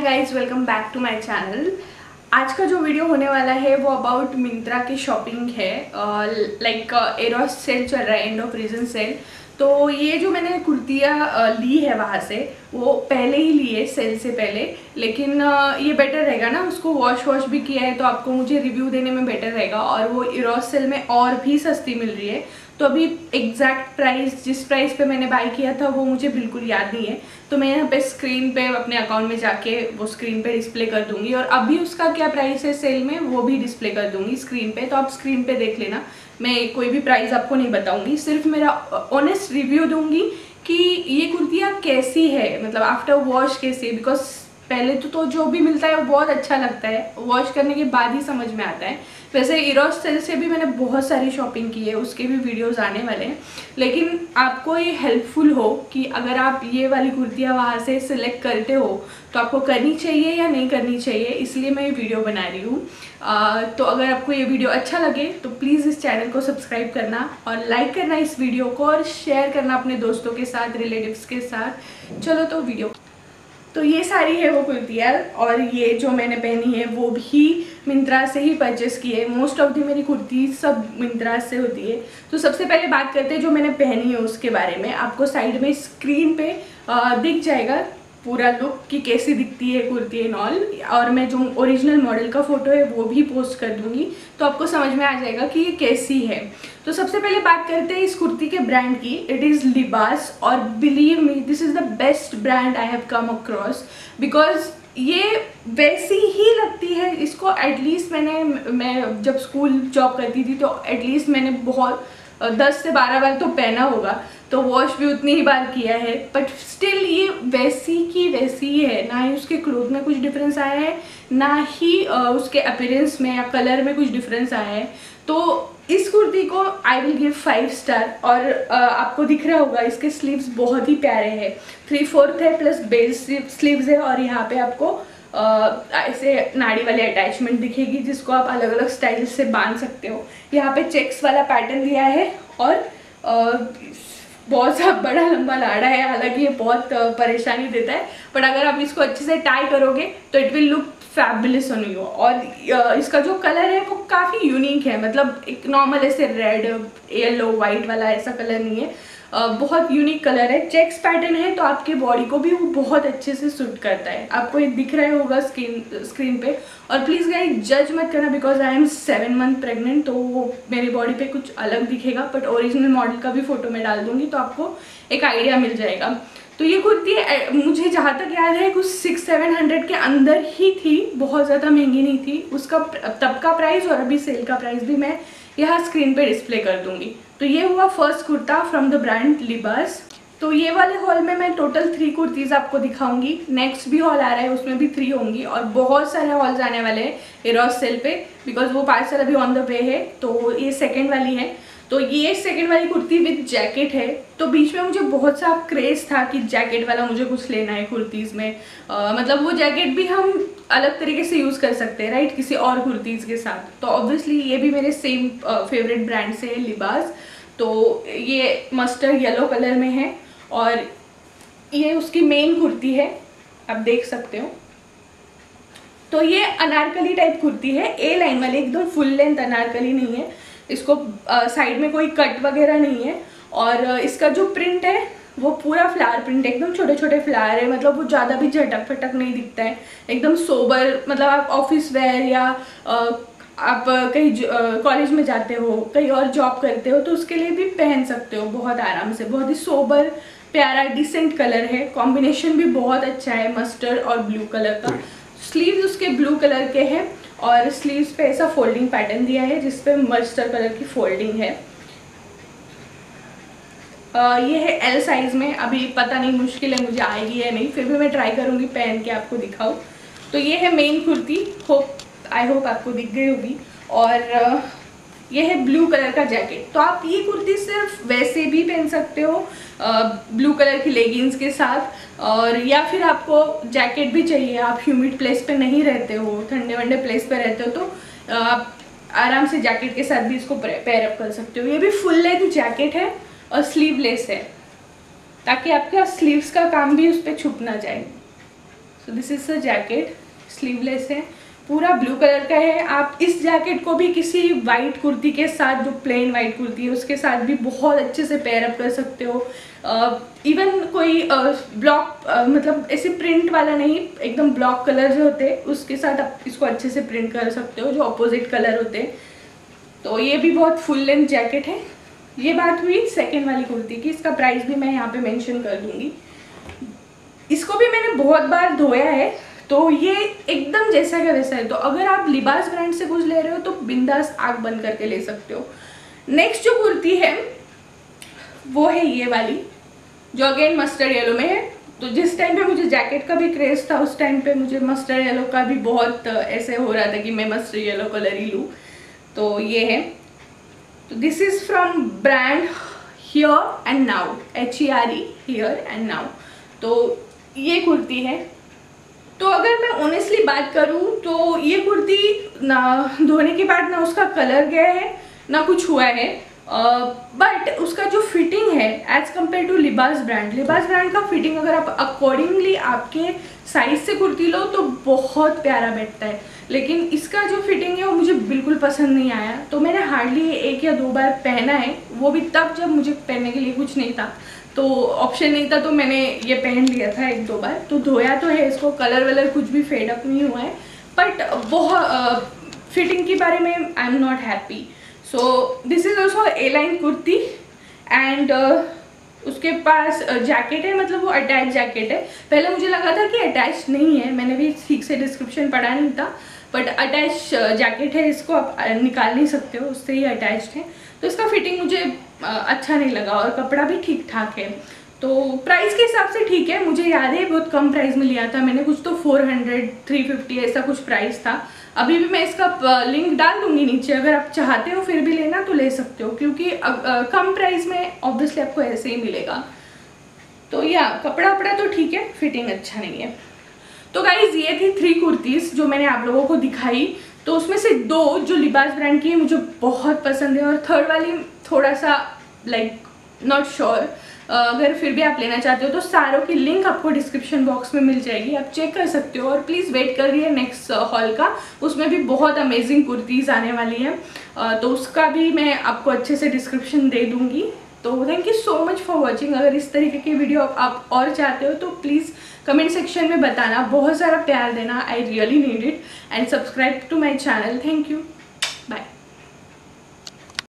Guys, welcome back to my channel. आज का जो वीडियो होने वाला है वो अबाउट मिंत्रा की शॉपिंग है। लाइक एरोस सेल चल रहा है, एंड ऑफ रीजन सेल। तो ये जो मैंने कुर्तियाँ ली है वहाँ से, वो पहले ही ली है सेल से पहले, लेकिन ये बेटर रहेगा ना, उसको वॉश भी किया है तो आपको मुझे रिव्यू देने में बेटर रहेगा। और वो एरोस सेल में और भी सस्ती मिल रही है। तो अभी एग्जैक्ट प्राइस, जिस प्राइस पे मैंने बाय किया था वो मुझे बिल्कुल याद नहीं है, तो मैं यहाँ पे स्क्रीन पे अपने अकाउंट में जाके वो स्क्रीन पे डिस्प्ले कर दूंगी। और अभी उसका क्या प्राइस है सेल में वो भी डिस्प्ले कर दूंगी स्क्रीन पे, तो आप स्क्रीन पे देख लेना। मैं कोई भी प्राइस आपको नहीं बताऊंगी, सिर्फ मेरा ऑनेस्ट रिव्यू दूंगी कि ये कुर्तियाँ कैसी है, मतलब आफ्टर वॉश कैसी है। बिकॉज पहले तो जो भी मिलता है वो बहुत अच्छा लगता है, वॉश करने के बाद ही समझ में आता है। वैसे एरोस सेल से भी मैंने बहुत सारी शॉपिंग की है, उसके भी वीडियोस आने वाले हैं, लेकिन आपको ये हेल्पफुल हो कि अगर आप ये वाली कुर्तियाँ वहाँ से सिलेक्ट करते हो तो आपको करनी चाहिए या नहीं करनी चाहिए, इसलिए मैं ये वीडियो बना रही हूँ। तो अगर आपको ये वीडियो अच्छा लगे तो प्लीज़ इस चैनल को सब्सक्राइब करना और लाइक करना इस वीडियो को, और शेयर करना अपने दोस्तों के साथ, रिलेटिव्स के साथ। चलो तो वीडियो, तो ये सारी है वो कुर्तियाँ, और ये जो मैंने पहनी है वो भी मिंत्रा से ही परचेस की है। मोस्ट ऑफ दी मेरी कुर्ती सब मिंत्रा से होती है। तो सबसे पहले बात करते हैं जो मैंने पहनी है उसके बारे में। आपको साइड में स्क्रीन पे दिख जाएगा पूरा लुक कि कैसी दिखती है कुर्ती एंड ऑल, और मैं जो ओरिजिनल मॉडल का फोटो है वो भी पोस्ट कर दूंगी, तो आपको समझ में आ जाएगा कि ये कैसी है। तो सबसे पहले बात करते हैं इस कुर्ती के ब्रांड की। इट इज़ लिबास, और believe me this is the best brand I have come across, because ये वैसी ही लगती है। इसको एटलीस्ट मैं जब स्कूल जॉब करती थी तो एटलीस्ट मैंने बहुत 10 से 12 बार तो पहना होगा, तो वॉश भी उतनी ही बार किया है, बट स्टिल ये वैसी की वैसी ही है। ना ही उसके क्लोथ में कुछ डिफरेंस आया है, ना ही उसके अपीयरेंस में या कलर में कुछ डिफरेंस आया है। तो इस कुर्ती को आई विल गिव 5 स्टार। और आपको दिख रहा होगा इसके स्लीव्स बहुत ही प्यारे हैं, 3/4 है प्लस बेल्ट स्लीव्स है, और यहाँ पे आपको ऐसे नाड़ी वाले अटैचमेंट दिखेगी जिसको आप अलग अलग स्टाइल से बांध सकते हो। यहाँ पे चेक्स वाला पैटर्न दिया है, और बहुत सा बड़ा लंबा लाड़ा है, हालांकि ये बहुत परेशानी देता है, बट अगर आप इसको अच्छे से टाई करोगे तो it will look fabulous on you. और इसका जो कलर है वो काफ़ी यूनिक है, मतलब एक नॉर्मल ऐसे रेड येलो वाइट वाला ऐसा कलर नहीं है, बहुत यूनिक कलर है। चेक्स पैटर्न है तो आपके बॉडी को भी वो बहुत अच्छे से सूट करता है। आपको ये दिख रहा होगा स्क्रीन पे। और प्लीज़ गाइस जज मत करना, because I am 7 month pregnant, तो वो मेरी बॉडी पे कुछ अलग दिखेगा, बट ओरिजिनल मॉडल का भी फोटो मैं डाल दूंगी तो आपको एक आइडिया मिल जाएगा। तो ये कुर्ती मुझे जहाँ तक याद है कुछ 600-700 के अंदर ही थी, बहुत ज़्यादा महंगी नहीं थी। उसका तब का प्राइस और अभी सेल का प्राइस भी मैं यहाँ स्क्रीन पे डिस्प्ले कर दूंगी। तो ये हुआ first kurta from the brand Libas. तो ये वाले हॉल में मैं टोटल 3 कुर्तीज़ आपको दिखाऊंगी। नेक्स्ट भी हॉल आ रहा है, उसमें भी 3 होंगी, और बहुत सारे हॉल्स आने वाले हैं एरोस सेल पे, बिकॉज वो पार्सल अभी ऑन द वे है। तो ये सेकेंड वाली है। तो ये सेकेंड वाली कुर्ती विद जैकेट है। तो बीच में मुझे बहुत सा क्रेज़ था कि जैकेट वाला मुझे कुछ लेना है कुर्तीज़ में, मतलब वो जैकेट भी हम अलग तरीके से यूज़ कर सकते हैं, राइट, किसी और कुर्तीज़ के साथ। तो ऑब्वियसली ये भी मेरे सेम फेवरेट ब्रांड से है, लिबास। तो ये मस्टर्ड येलो कलर में है, और ये उसकी मेन कुर्ती है, आप देख सकते हो। तो ये अनारकली टाइप कुर्ती है, ए लाइन वाली, एकदम फुल लेंथ अनारकली नहीं है। इसको साइड में कोई कट वगैरह नहीं है, और इसका जो प्रिंट है वो पूरा फ्लावर प्रिंट है, एकदम छोटे छोटे फ्लावर है, मतलब वो ज़्यादा भी झटक फटक नहीं दिखता है, एकदम सोबर। मतलब आप ऑफिस वेयर या आप कहीं कॉलेज में जाते हो, कहीं और जॉब करते हो, तो उसके लिए भी पहन सकते हो बहुत आराम से। बहुत ही सोबर प्यारा डिसेंट कलर है, कॉम्बिनेशन भी बहुत अच्छा है मस्टर्ड और ब्लू कलर का। स्लीव्स उसके ब्लू कलर के हैं, और स्लीव्स पे ऐसा फोल्डिंग पैटर्न दिया है जिसपे मस्टर्ड कलर की फोल्डिंग है। ये है एल साइज में। अभी पता नहीं, मुश्किल है मुझे आएगी या नहीं, फिर भी मैं ट्राई करूँगी पहन के आपको दिखाऊँ। तो ये है मेन कुर्ती, आई होप आपको दिख गई होगी। और ये है ब्लू कलर का जैकेट। तो आप ये कुर्ती सिर्फ वैसे भी पहन सकते हो ब्लू कलर की लेगिंग्स के साथ, और या फिर आपको जैकेट भी चाहिए, आप ह्यूमिड प्लेस पे नहीं रहते हो, ठंडे वंडे प्लेस पे रहते हो, तो आप आराम से जैकेट के साथ भी इसको पेयर अप कर सकते हो। ये भी फुल लेंथ जैकेट है और स्लीवलेस है, ताकि आपका स्लीव्स का काम भी उस पर छुप ना जाए। So this is the jacket, sleeveless है, पूरा ब्लू कलर का है। आप इस जैकेट को भी किसी वाइट कुर्ती के साथ, जो प्लेन वाइट कुर्ती है उसके साथ भी बहुत अच्छे से पेयर अप कर सकते हो। इवन कोई ब्लॉक मतलब ऐसे प्रिंट वाला नहीं, एकदम ब्लॉक कलर जो होते हैं उसके साथ आप इसको अच्छे से प्रिंट कर सकते हो, जो अपोजिट कलर होते हैं। तो ये भी बहुत फुल लेंथ जैकेट है। ये बात हुई सेकेंड वाली कुर्ती की, इसका प्राइस भी मैं यहाँ पे मेंशन कर दूँगी। इसको भी मैंने बहुत बार धोया है, तो ये एकदम जैसा का वैसा है। तो अगर आप लिबास ब्रांड से कुछ ले रहे हो तो बिंदास आँख बंद करके ले सकते हो। नेक्स्ट जो कुर्ती है वो है ये वाली, जो अगेन मस्टर्ड येलो में है। तो जिस टाइम पे मुझे जैकेट का भी क्रेज था, उस टाइम पे मुझे मस्टर्ड येलो का भी बहुत ऐसे हो रहा था कि मैं मस्टर्ड येलो कलर ही लूँ। तो ये है, तो this is from brand here and now, HERE, here and now. तो ये कुर्ती है। तो अगर मैं ऑनेस्टली बात करूँ तो ये कुर्ती ना धोने के बाद ना उसका कलर गया है ना कुछ हुआ है, बट उसका जो फिटिंग है as compare to Libas brand का फिटिंग अगर आप अकॉर्डिंगली आपके साइज से कुर्ती लो तो बहुत प्यारा बैठता है। लेकिन इसका जो फिटिंग है वो मुझे बिल्कुल पसंद नहीं आया। तो मैंने हार्डली 1 या 2 बार पहना है, वो भी तब जब मुझे पहनने के लिए कुछ नहीं था, तो ऑप्शन नहीं था, तो मैंने ये पहन लिया था 1-2 बार। तो धोया तो है इसको, कलर वलर कुछ भी फेड अप नहीं हुआ है, बट बहुत फिटिंग के बारे में I am not happy. So this is also A line kurti and उसके पास जैकेट है, मतलब वो अटैच जैकेट है। पहले मुझे लगा था कि अटैच नहीं है, मैंने भी ठीक से डिस्क्रिप्शन पढ़ा नहीं था, बट अटैच जैकेट है, इसको आप निकाल नहीं सकते हो, उससे ही अटैच्ड है। तो इसका फिटिंग मुझे अच्छा नहीं लगा और कपड़ा भी ठीक ठाक है। तो प्राइस के हिसाब से ठीक है, मुझे याद है बहुत कम प्राइस में लिया था मैंने, कुछ तो 400-350 ऐसा कुछ प्राइस था। अभी भी मैं इसका लिंक डाल दूंगी नीचे, अगर आप चाहते हो फिर भी लेना तो ले सकते हो, क्योंकि कम प्राइस में ऑब्वियसली आपको ऐसे ही मिलेगा। तो या कपड़ा वपड़ा तो ठीक है, फिटिंग अच्छा नहीं है। तो गाइज ये थी 3 कुर्तीज़ जो मैंने आप लोगों को दिखाई। तो उसमें से 2 जो लिबास ब्रांड की है मुझे बहुत पसंद है, और थर्ड वाली थोड़ा सा लाइक नॉट श्योर। अगर फिर भी आप लेना चाहते हो तो सारों की लिंक आपको डिस्क्रिप्शन बॉक्स में मिल जाएगी, आप चेक कर सकते हो। और प्लीज़ वेट कर रही है नेक्स्ट हॉल का, उसमें भी बहुत अमेजिंग कुर्तीज़ आने वाली है, तो उसका भी मैं आपको अच्छे से डिस्क्रिप्शन दे दूँगी। तो thank you so much for watching. अगर इस तरीके की वीडियो आप और चाहते हो तो प्लीज़ कमेंट सेक्शन में बताना, बहुत सारा प्यार देना, I really need it, and subscribe to my channel. Thank you.